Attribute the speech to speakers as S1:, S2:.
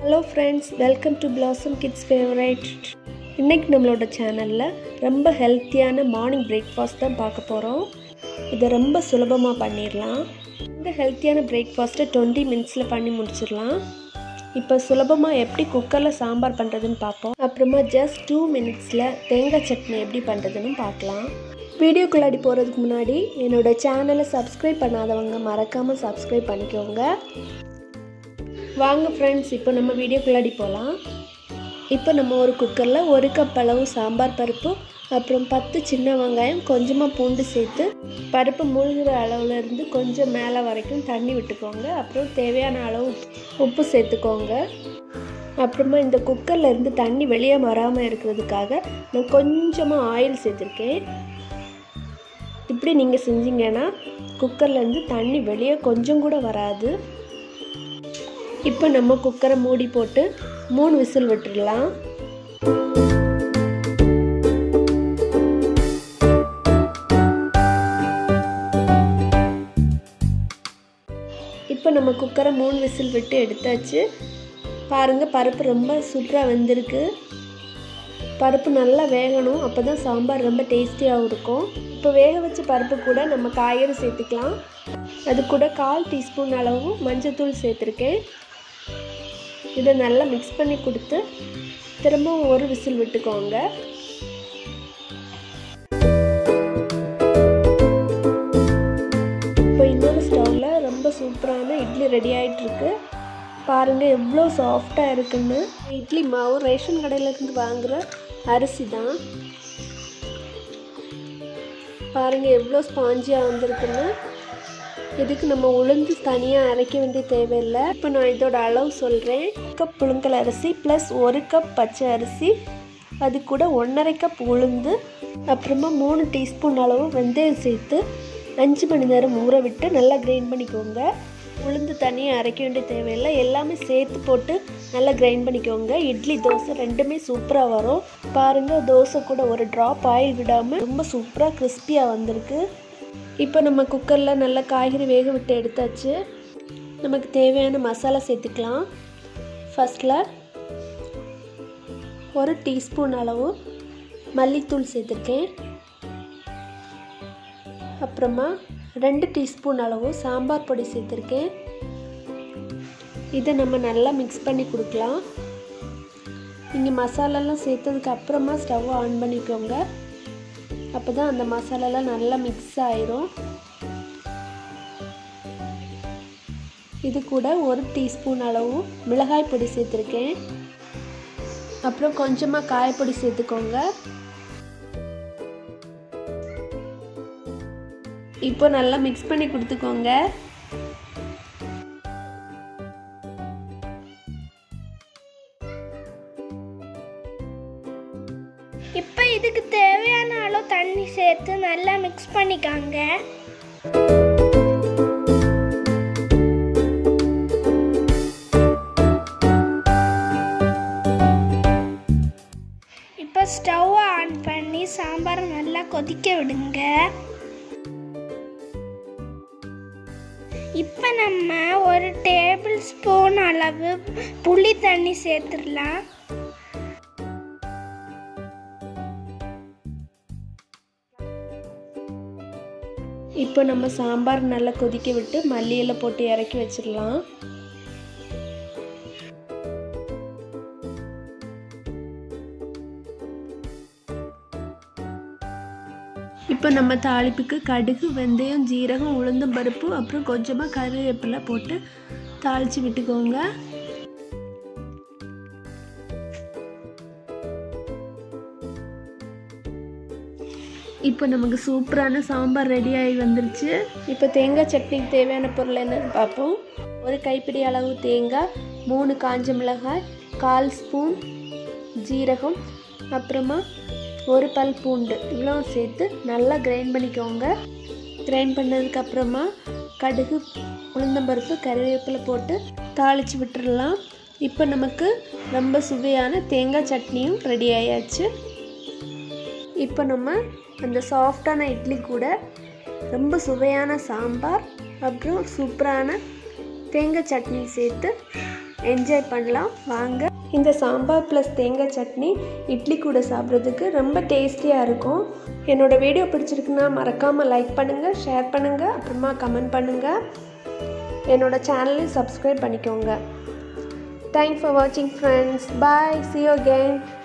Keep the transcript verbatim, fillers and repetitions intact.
S1: Hello friends, welcome to Blossom Kids Favorite. இன்னைக்கு நம்மளோட சேனல்ல ரொம்ப ஹெல்த்தியான மார்னிங் பிரேக்ஃபாஸ்ட் தான் பார்க்க போறோம். இத ரொம்ப சுலபமா பண்ணிரலாம். இந்த ஹெல்த்தியான பிரேக்ஃபாஸ்ட்டை twenty மினிட்ஸ்ல பண்ணி முடிச்சிரலாம். இப்போ சுலபமா எப்படி குக்கர்ல சாம்பார் பண்றதுன்னு பார்ப்போம். அப்புறமா just two மினிட்ஸ்ல தேங்காய் சட்னி எப்படி பண்றதுன்னு பார்க்கலாம். வீடியோக்குள்ளாடி போறதுக்கு முன்னாடி என்னோட சேனலை சப்ஸ்கிரைப் பண்ணாதவங்க மறக்காம சப்ஸ்கிரைப் பண்ணிக்கோங்க. வாங்க ஃப்ரெண்ட்ஸ், இப்போ நம்ம வீடியோக்குள்ளாடி போகலாம். இப்போ நம்ம ஒரு குக்கரில் ஒரு கப் அளவு சாம்பார் பருப்பு, அப்புறம் பத்து சின்ன வெங்காயம், கொஞ்சமாக பூண்டு சேர்த்து பருப்பு மூழ்கிற அளவுலேருந்து கொஞ்சம் மேலே வரைக்கும் தண்ணி விட்டுக்கோங்க. அப்புறம் தேவையான அளவு உப்பு சேர்த்துக்கோங்க. அப்புறமா இந்த குக்கரில் இருந்து தண்ணி வெளியே வராமல் இருக்கிறதுக்காக நான் கொஞ்சமாக ஆயில் சேர்த்துருக்கேன். இப்படி நீங்கள் செஞ்சீங்கன்னா குக்கர்லேருந்து தண்ணி வெளியே கொஞ்சம் கூட வராது. இப்போ நம்ம குக்கரை மூடி போட்டு மூணு விசில் விட்டுடலாம். இப்போ நம்ம குக்கரை மூணு விசில் விட்டு எடுத்தாச்சு. பாருங்கள், பருப்பு ரொம்ப சூப்பராக வெந்திருக்கு. பருப்பு நல்லா வேகணும், அப்போ தான் சாம்பார் ரொம்ப டேஸ்டியாகவும் இருக்கும். இப்போ வேக வச்ச பருப்பு கூட நம்ம காய்கறி சேர்த்துக்கலாம். அது கூட கால் டீஸ்பூன் அளவு மஞ்சள்தூள் சேர்த்துருக்கேன். இதை நல்லா மிக்ஸ் பண்ணி கொடுத்து திரும்பவும் ஒரு விசில் விட்டுக்கோங்க. இப்போ இன்னொரு ஸ்டவ்வில் ரொம்ப சூப்பரான இட்லி ரெடி ஆகிட்டுருக்கு. பாருங்கள் எவ்வளோ சாஃப்டாக இருக்குன்னு. இட்லி மாவு ரேஷன் கடையிலேருந்து வாங்குகிற அரிசி தான். பாருங்கள் எவ்வளோ ஸ்பாஞ்சியாக வந்திருக்குன்னு. இதுக்கு நம்ம உளுந்து தனியாக அரைக்க வேண்டிய தேவையில்லை. இப்போ நான் இதோட அளவு சொல்கிறேன். கப் புழுங்கல் அரிசி ப்ளஸ் ஒரு கப் பச்சை அரிசி, அது கூட ஒன்றரை கப் உளுந்து, அப்புறமா மூணு டீஸ்பூன் அளவு வெந்தயம் சேர்த்து அஞ்சு மணி நேரம் ஊற விட்டு நல்லா கிரைண்ட் பண்ணிக்கோங்க. உளுந்து தனியாக அரைக்க வேண்டிய தேவையில்லை, எல்லாமே சேர்த்து போட்டு நல்லா கிரைண்ட் பண்ணிக்கோங்க. இட்லி தோசை ரெண்டுமே சூப்பராக வரும். பாருங்கள், தோசை கூட ஒரு ட்ராப் ஆயில் விடாமல் ரொம்ப சூப்பராக கிறிஸ்பியாக வந்திருக்கு. இப்போ நம்ம குக்கரில் நல்லா காய்கறி வேக விட்டு எடுத்தாச்சு. நமக்கு தேவையான மசாலா சேர்த்துக்கலாம். ஃபஸ்ட்டில் ஒரு டீஸ்பூன் அளவு மல்லித்தூள் சேர்த்துருக்கேன். அப்புறமா ரெண்டு டீஸ்பூன் அளவு சாம்பார் பொடி சேர்த்துருக்கேன். இதை நம்ம நல்லா மிக்ஸ் பண்ணி கொடுக்கலாம். நீங்கள் மசாலாலாம் சேர்த்ததுக்கு அப்புறமா ஸ்டவ் ஆன் பண்ணிக்கோங்க. அப்போ தான் அந்த மசாலாலாம் நல்லா மிக்ஸ் ஆயிரும். இது கூட ஒரு டீஸ்பூன் அளவு மிளகாய் பொடி சேர்த்துருக்கேன். அப்புறம் கொஞ்சமாக காயப்பொடி சேர்த்துக்கோங்க. இப்போ நல்லா மிக்ஸ் பண்ணி கொடுத்துக்கோங்க.
S2: இப்போ இதுக்கு தேவையான அளவு தண்ணி சேர்த்து நல்லா மிக்ஸ் பண்ணிக்காங்க. இப்போ ஸ்டவ் ஆன் பண்ணி சாம்பார் நல்லா கொதிக்க விடுங்க. இப்போ நம்ம ஒரு டேபிள் ஸ்பூன் அளவு புளி தண்ணி சேர்த்துடலாம்.
S1: இப்போ நம்ம சாம்பார் நல்லா கொதிக்க விட்டு மல்லி இலை போட்டு இறக்கி வச்சிடலாம். இப்போ நம்ம தாளிப்புக்கு கடுகு, வெந்தயம், ஜீரகம், உளுந்தம் பருப்பு, அப்புறம் கொஞ்சமாக கருவேப்பிலை போட்டு தாளித்து விட்டுக்கோங்க. இப்போ நமக்கு சூப்பரான சாம்பார் ரெடி ஆகி வந்துருச்சு. இப்போ தேங்காய் சட்னிக்கு தேவையான பொருள் என்னன்னு பார்ப்போம். ஒரு கைப்பிடி அளவு தேங்காய், மூணு காஞ்ச மிளகாய், கால் ஸ்பூன் ஜீரகம், அப்புறமா ஒரு பல் பூண்டு, இவ்வளோ சேர்த்து நல்லா கிரைண்ட் பண்ணிக்கோங்க. கிரைண்ட் பண்ணதுக்கப்புறமா கடுகு, உளுந்தம்பருப்பு, கருவேப்பிலை போட்டு தாளித்து விட்டுடலாம். இப்போ நமக்கு ரொம்ப சுவையான தேங்காய் சட்னியும் ரெடி ஆயாச்சு. இப்போ நம்ம அந்த சாஃப்டான இட்லி கூட ரொம்ப சுவையான சாம்பார், அப்புறம் சூப்பரான தேங்காய் சட்னி சேர்த்து என்ஜாய் பண்ணலாம் வாங்க. இந்த சாம்பார் ப்ளஸ் தேங்காய் சட்னி இட்லி கூட சாப்பிட்றதுக்கு ரொம்ப டேஸ்டியாக இருக்கும். என்னோடய வீடியோ பிடிச்சிருக்குன்னா மறக்காமல் லைக் பண்ணுங்கள், ஷேர் பண்ணுங்கள், அப்புறமா கமெண்ட் பண்ணுங்கள். என்னோடய சேனலையும் சப்ஸ்கிரைப் பண்ணிக்கோங்க. தேங்க்ஸ் ஃபார் வாட்சிங் friends. Bye, see you again.